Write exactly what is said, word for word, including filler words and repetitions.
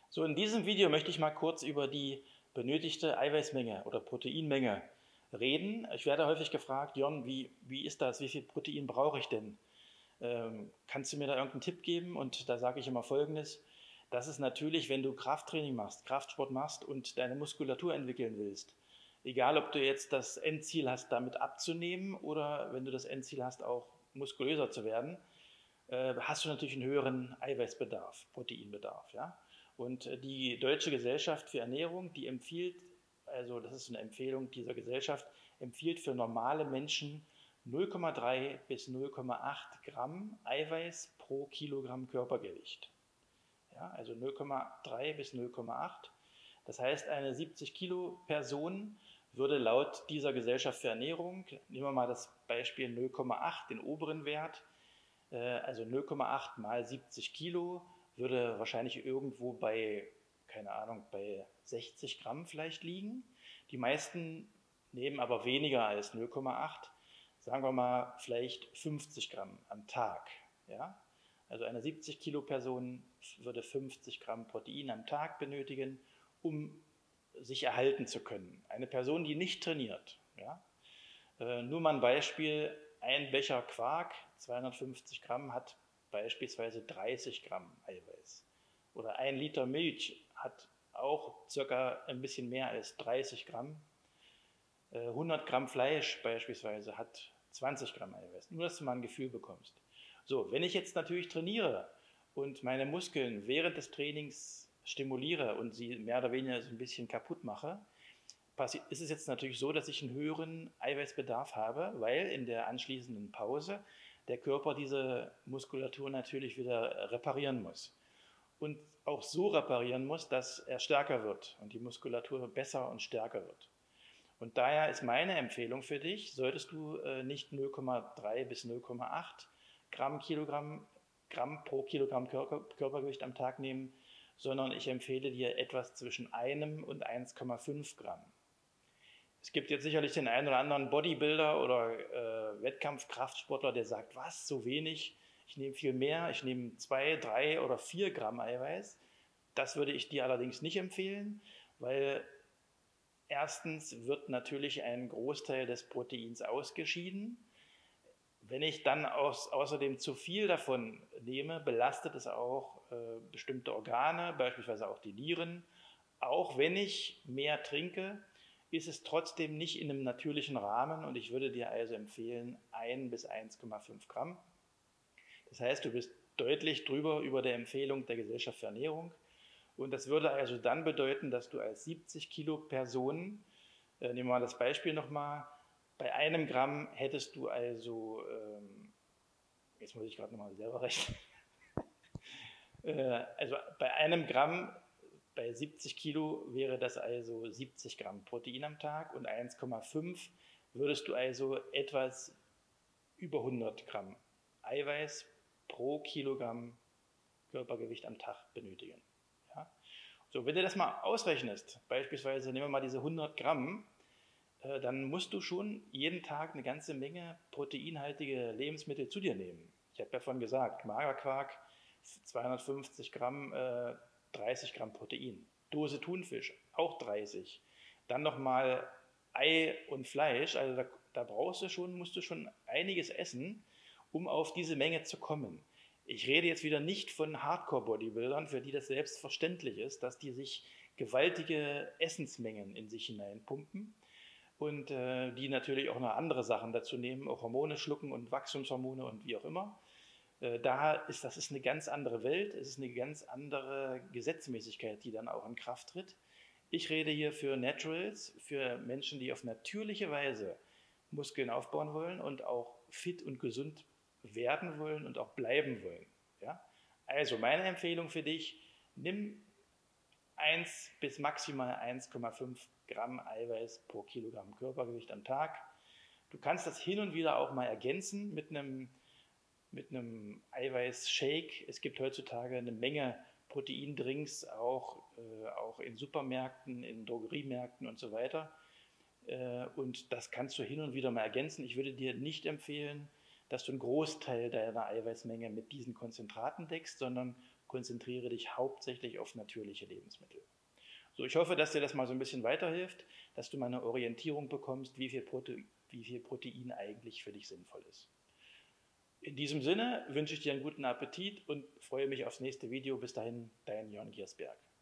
So, in diesem Video möchte ich mal kurz über die benötigte Eiweißmenge oder Proteinmenge reden. Ich werde häufig gefragt, Jörn, wie, wie ist das? Wie viel Protein brauche ich denn? Ähm, kannst du mir da irgendeinen Tipp geben? Und da sage ich immer Folgendes. Das ist natürlich, wenn du Krafttraining machst, Kraftsport machst und deine Muskulatur entwickeln willst. Egal, ob du jetzt das Endziel hast, damit abzunehmen oder wenn du das Endziel hast, auch muskulöser zu werden, äh, hast du natürlich einen höheren Eiweißbedarf, Proteinbedarf. Ja? Und äh, die Deutsche Gesellschaft für Ernährung, die empfiehlt, also das ist eine Empfehlung dieser Gesellschaft, empfiehlt für normale Menschen null Komma drei bis null Komma acht Gramm Eiweiß pro Kilogramm Körpergewicht. Ja, also null Komma drei bis null Komma acht. Das heißt, eine siebzig Kilo Person würde laut dieser Gesellschaft für Ernährung, nehmen wir mal das Beispiel null Komma acht, den oberen Wert, also null Komma acht mal siebzig Kilo würde wahrscheinlich irgendwo bei, keine Ahnung, bei sechzig Gramm vielleicht liegen. Die meisten nehmen aber weniger als null Komma acht, sagen wir mal vielleicht fünfzig Gramm am Tag. Ja? Also eine siebzig Kilo Person würde fünfzig Gramm Protein am Tag benötigen, um sich erhalten zu können. Eine Person, die nicht trainiert. Ja? Äh, nur mal ein Beispiel, ein Becher Quark, zweihundertfünfzig Gramm, hat beispielsweise dreißig Gramm Eiweiß. Oder ein Liter Milch hat auch circa ein bisschen mehr als dreißig Gramm. Äh, hundert Gramm Fleisch beispielsweise hat zwanzig Gramm Eiweiß. Nur, dass du mal ein Gefühl bekommst. So, wenn ich jetzt natürlich trainiere und meine Muskeln während des Trainings stimuliere und sie mehr oder weniger so ein bisschen kaputt mache, ist es jetzt natürlich so, dass ich einen höheren Eiweißbedarf habe, weil in der anschließenden Pause der Körper diese Muskulatur natürlich wieder reparieren muss. Und auch so reparieren muss, dass er stärker wird und die Muskulatur besser und stärker wird. Und daher ist meine Empfehlung für dich, solltest du nicht null Komma drei bis null Komma acht Gramm, Kilogramm, Gramm pro Kilogramm Körper, Körpergewicht am Tag nehmen, sondern ich empfehle dir etwas zwischen einem und eins Komma fünf Gramm. Es gibt jetzt sicherlich den einen oder anderen Bodybuilder oder äh, Wettkampfkraftsportler, der sagt, was, so wenig, ich nehme viel mehr, ich nehme zwei, drei oder vier Gramm Eiweiß. Das würde ich dir allerdings nicht empfehlen, weil erstens wird natürlich ein Großteil des Proteins ausgeschieden. Wenn ich dann aus, außerdem zu viel davon nehme, belastet es auch äh, bestimmte Organe, beispielsweise auch die Nieren. Auch wenn ich mehr trinke, ist es trotzdem nicht in einem natürlichen Rahmen und ich würde dir also empfehlen ein bis eins Komma fünf Gramm. Das heißt, du bist deutlich drüber über der Empfehlung der Gesellschaft für Ernährung und das würde also dann bedeuten, dass du als siebzig Kilo Person, äh, nehmen wir mal das Beispiel nochmal, bei einem Gramm hättest du also, ähm, jetzt muss ich gerade nochmal selber rechnen, äh, also bei einem Gramm bei siebzig Kilo wäre das also siebzig Gramm Protein am Tag und eins Komma fünf würdest du also etwas über hundert Gramm Eiweiß pro Kilogramm Körpergewicht am Tag benötigen. Ja? So, wenn du das mal ausrechnest, beispielsweise nehmen wir mal diese hundert Gramm, äh, dann musst du schon jeden Tag eine ganze Menge proteinhaltige Lebensmittel zu dir nehmen. Ich habe ja vorhin gesagt, Magerquark, zweihundertfünfzig Gramm, äh, dreißig Gramm Protein. Dose Thunfisch, auch dreißig. Dann nochmal Ei und Fleisch, also da, da brauchst du schon, musst du schon einiges essen, um auf diese Menge zu kommen. Ich rede jetzt wieder nicht von Hardcore-Bodybuildern, für die das selbstverständlich ist, dass die sich gewaltige Essensmengen in sich hineinpumpen und äh, die natürlich auch noch andere Sachen dazu nehmen, auch Hormone schlucken und Wachstumshormone und wie auch immer. Da ist, das ist eine ganz andere Welt, es ist eine ganz andere Gesetzmäßigkeit, die dann auch in Kraft tritt. Ich rede hier für Naturals, für Menschen, die auf natürliche Weise Muskeln aufbauen wollen und auch fit und gesund werden wollen und auch bleiben wollen. Ja? Also meine Empfehlung für dich, nimm eins bis maximal eins Komma fünf Gramm Eiweiß pro Kilogramm Körpergewicht am Tag. Du kannst das hin und wieder auch mal ergänzen mit einem mit einem Eiweißshake. Es gibt heutzutage eine Menge Proteindrinks, auch, äh, auch in Supermärkten, in Drogeriemärkten und so weiter. Äh, und das kannst du hin und wieder mal ergänzen. Ich würde dir nicht empfehlen, dass du einen Großteil deiner Eiweißmenge mit diesen Konzentraten deckst, sondern konzentriere dich hauptsächlich auf natürliche Lebensmittel. So, ich hoffe, dass dir das mal so ein bisschen weiterhilft, dass du mal eine Orientierung bekommst, wie viel, Prote wie viel Protein eigentlich für dich sinnvoll ist. In diesem Sinne wünsche ich dir einen guten Appetit und freue mich aufs nächste Video. Bis dahin, dein Jörn Giersberg.